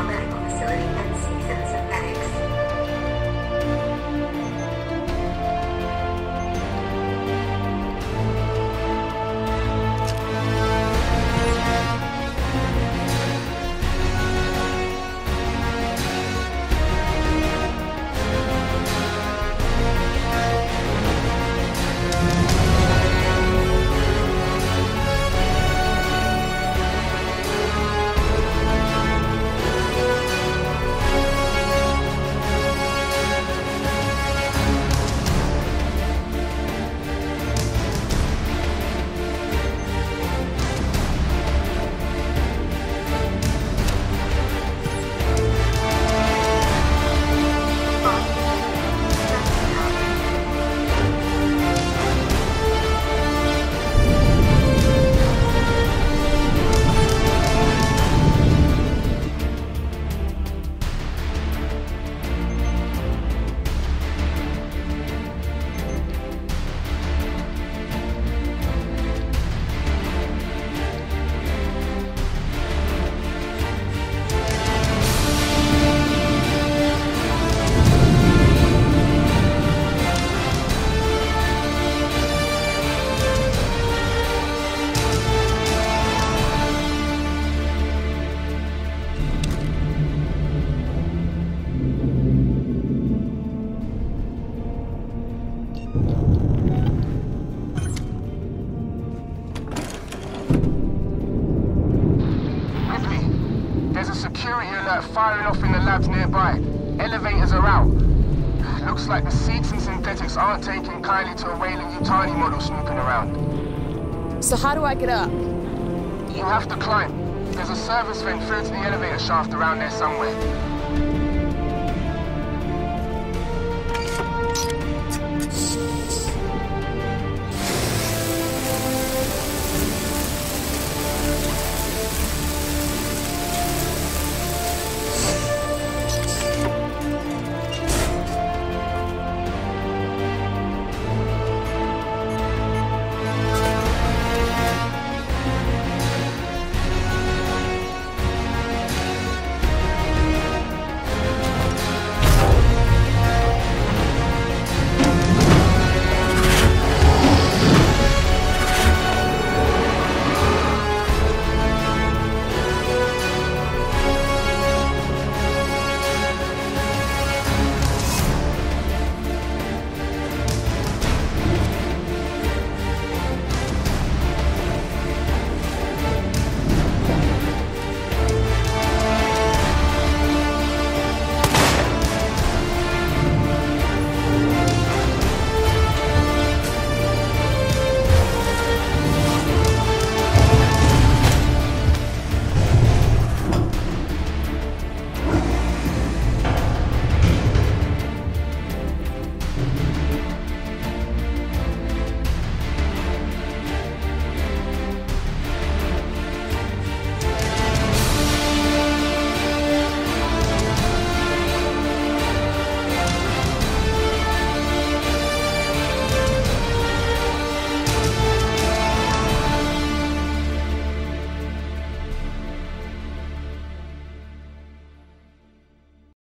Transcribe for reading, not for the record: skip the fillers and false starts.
medical facility and Seegson Synthetics. Security alert firing off in the labs nearby. Elevators are out. Looks like the Seegson Synthetics aren't taking kindly to a Weyland-Yutani model snooping around. So how do I get up? You have to climb. There's a service vent through to the elevator shaft around there somewhere.